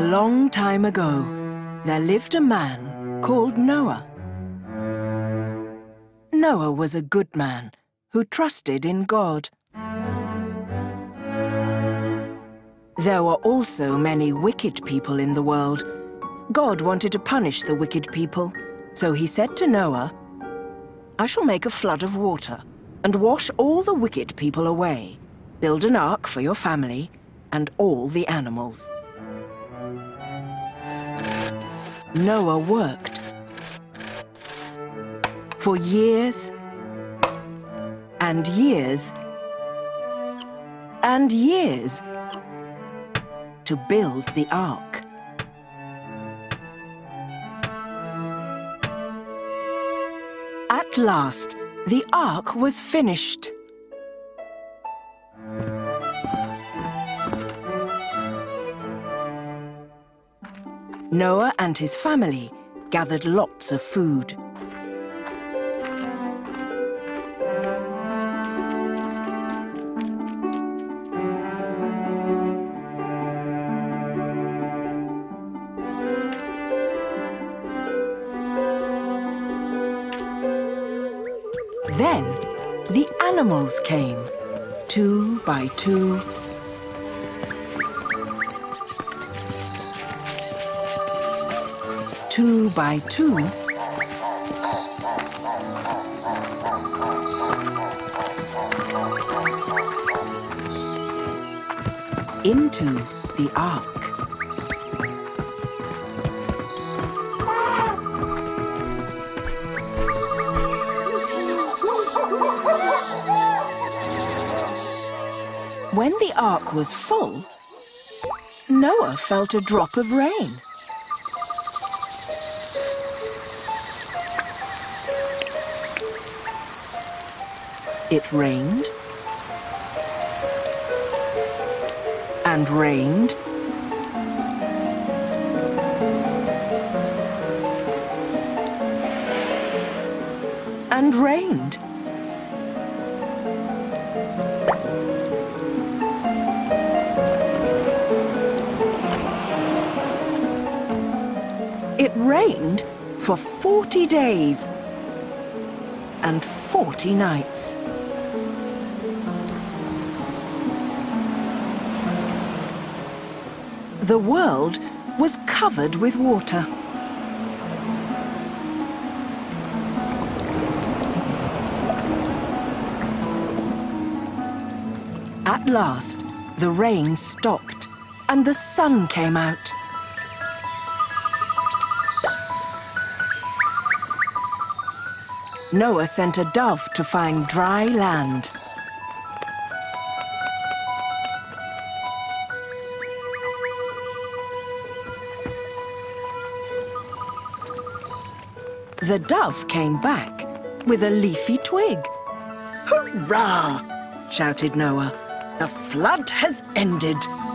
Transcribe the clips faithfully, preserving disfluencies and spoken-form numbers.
long time ago, there lived a man called Noah. Noah was a good man who trusted in God. There were also many wicked people in the world. God wanted to punish the wicked people, so he said to Noah, "I shall make a flood of water and wash all the wicked people away. Build an ark for your family and all the animals." Noah worked for years and years and years to build the ark. At last, the ark was finished. Noah and his family gathered lots of food. Then the animals came, two by two. Two by two. Into the ark. When the ark was full, Noah felt a drop of rain. It rained and rained and rained. It rained for forty days and forty nights. The world was covered with water. At last, the rain stopped and the sun came out. Noah sent a dove to find dry land. The dove came back with a leafy twig. "Hurrah!" shouted Noah. "The flood has ended."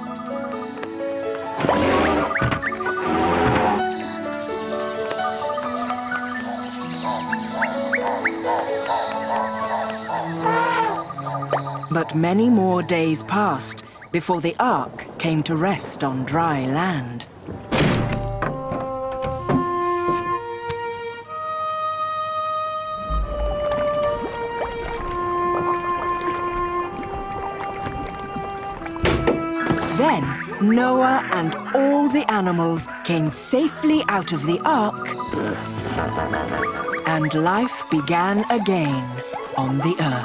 But many more days passed before the ark came to rest on dry land. Then Noah and all the animals came safely out of the ark, and life began again on the earth.